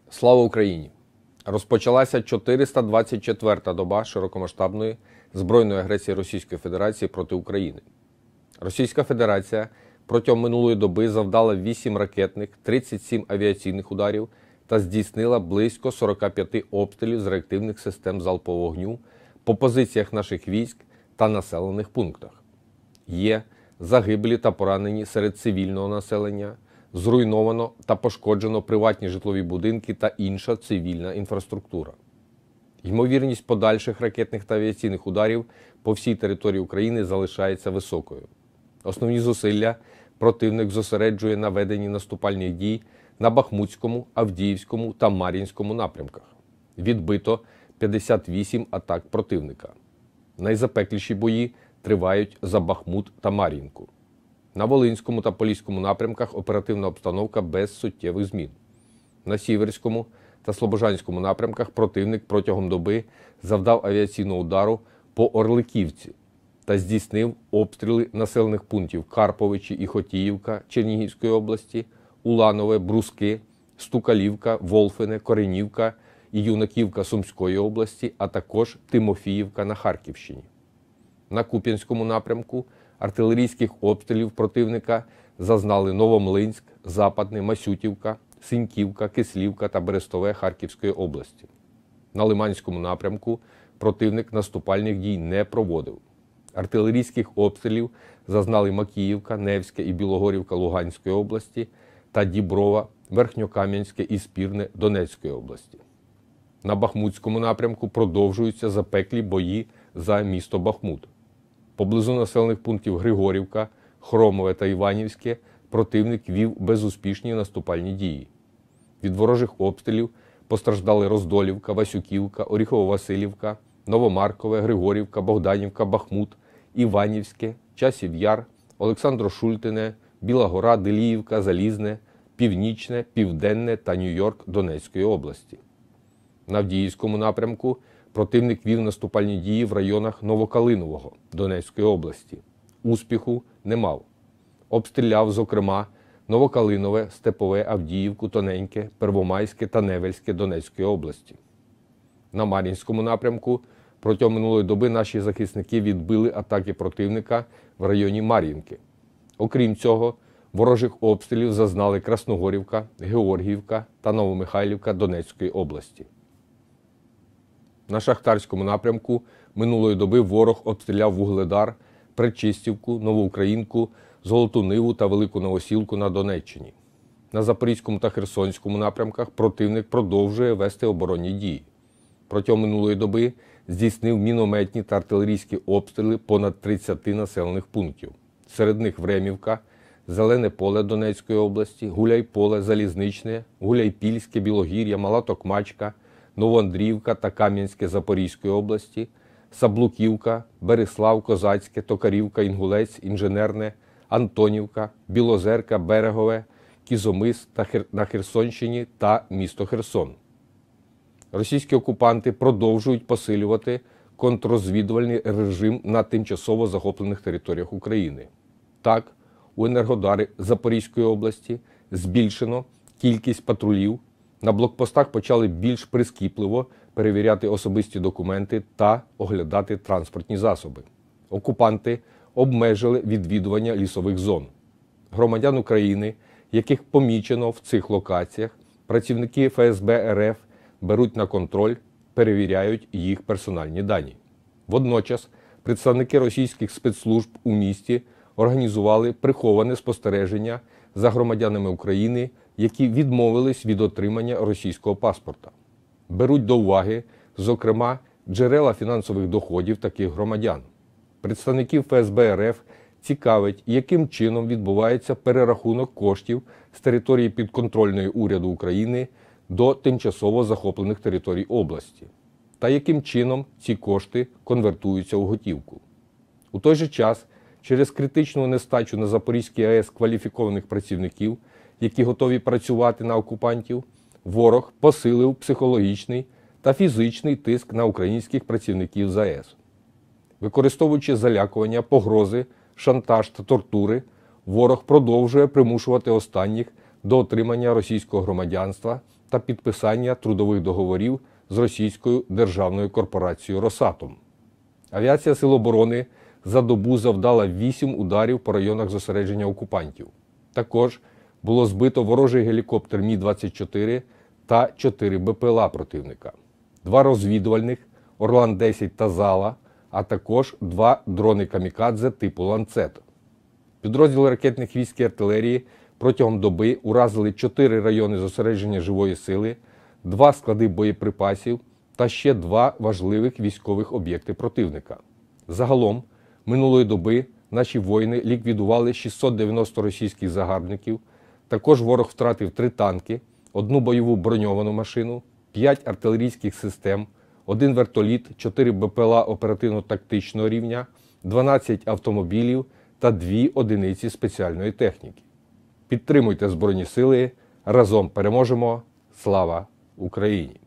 Слава Україні! Розпочалася 424-та доба широкомасштабної збройної агресії Російської Федерації проти України. Російська Федерація протягом минулої доби завдала 8 ракетних, 37 авіаційних ударів та здійснила близько 45 обстрілів з реактивних систем залпового вогню по позиціях наших військ та населених пунктах. Є загиблі та поранені серед цивільного населення, зруйновано та пошкоджено приватні житлові будинки та інша цивільна інфраструктура. Ймовірність подальших ракетних та авіаційних ударів по всій території України залишається високою. Основні зусилля противник зосереджує на веденні наступальних дій на Бахмутському, Авдіївському та Мар'їнському напрямках. Відбито 58 атак противника. Найзапекліші бої тривають за Бахмут та Мар'їнку. На Волинському та Поліському напрямках оперативна обстановка без суттєвих змін. На Сіверському та Слобожанському напрямках противник протягом доби завдав авіаційного удару по Орликівці та здійснив обстріли населених пунктів Карповичі і Хотіївка Чернігівської області, Уланове, Бруски, Стукалівка, Волфине, Коренівка і Юнаківка Сумської області, а також Тимофіївка на Харківщині. На Куп'янському напрямку артилерійських обстрілів противника зазнали Новомлинськ, Западне, Масютівка, Синьківка, Кислівка та Берестове Харківської області. На Лиманському напрямку противник наступальних дій не проводив. Артилерійських обстрілів зазнали Макіївка, Невське і Білогорівка Луганської області та Діброва, Верхньокам'янське і Спірне Донецької області. На Бахмутському напрямку продовжуються запеклі бої за місто Бахмут. Поблизу населених пунктів Григорівка, Хромове та Іванівське противник вів безуспішні наступальні дії. Від ворожих обстрілів постраждали Роздолівка, Васюківка, Оріхово-Василівка, Новомаркове, Григорівка, Богданівка, Бахмут, Іванівське, Часів Яр, Олександро-Шультине, Біла Гора, Деліївка, Залізне, Північне, Південне та Нью-Йорк Донецької області. На Авдіївському напрямку противник вів наступальні дії в районах Новокалинового Донецької області. Успіху не мав. Обстріляв, зокрема, Новокалинове, Степове, Авдіївку, Тоненьке, Первомайське та Невельське Донецької області. На Мар'їнському напрямку протягом минулої доби наші захисники відбили атаки противника в районі Мар'їнки. Окрім цього, ворожих обстрілів зазнали Красногорівка, Георгіївка та Новомихайлівка Донецької області. На Шахтарському напрямку минулої доби ворог обстріляв Вугледар, Пречистівку, Новоукраїнку, Золоту Ниву та Велику Новосілку на Донеччині. На Запорізькому та Херсонському напрямках противник продовжує вести оборонні дії. Протягом минулої доби здійснив мінометні та артилерійські обстріли понад 30 населених пунктів. Серед них Времівка, Зелене поле Донецької області, Гуляйполе, Залізничне, Гуляйпільське, Білогір'я, Мала Токмачка, Новоандріївка та Кам'янське Запорізької області, Саблуківка, Берислав, Козацьке, Токарівка, Інгулець, Інженерне, Антонівка, Білозерка, Берегове, Кізомис на Херсонщині та місто Херсон. Російські окупанти продовжують посилювати контррозвідувальний режим на тимчасово захоплених територіях України. Так, у Енергодарі Запорізької області збільшено кількість патрулів, на блокпостах почали більш прискіпливо перевіряти особисті документи та оглядати транспортні засоби. Окупанти обмежили відвідування лісових зон. Громадян України, яких помічено в цих локаціях, працівники ФСБ РФ беруть на контроль, перевіряють їх персональні дані. Водночас представники російських спецслужб у місті організували приховане спостереження за громадянами України, які відмовились від отримання російського паспорта. Беруть до уваги, зокрема, джерела фінансових доходів таких громадян. Представників ФСБ РФ цікавить, яким чином відбувається перерахунок коштів з території підконтрольної уряду України до тимчасово захоплених територій області, та яким чином ці кошти конвертуються у готівку. У той же час, через критичну нестачу на Запорізькій АЕС кваліфікованих працівників, які готові працювати на окупантів, ворог посилив психологічний та фізичний тиск на українських працівників з АЕС. Використовуючи залякування, погрози, шантаж та тортури, ворог продовжує примушувати останніх до отримання російського громадянства та підписання трудових договорів з російською державною корпорацією «Росатом». Авіація Сил оборони за добу завдала 8 ударів по районах зосередження окупантів. Також було збито ворожий гелікоптер Мі-24 та 4 БПЛА противника, 2 розвідувальних «Орлан-10» та «Зала», а також 2 дрони «Камікадзе» типу «Ланцет». Підрозділи ракетних військ і артилерії протягом доби уразили 4 райони зосередження живої сили, 2 склади боєприпасів та ще 2 важливих військових об'єкти противника. Загалом, минулої доби наші воїни ліквідували 690 російських загарбників, також ворог втратив 3 танки, 1 бойову броньовану машину, 5 артилерійських систем, 1 вертоліт, 4 БПЛА оперативно-тактичного рівня, 12 автомобілів та 2 одиниці спеціальної техніки. Підтримуйте Збройні Сили, разом переможемо! Слава Україні!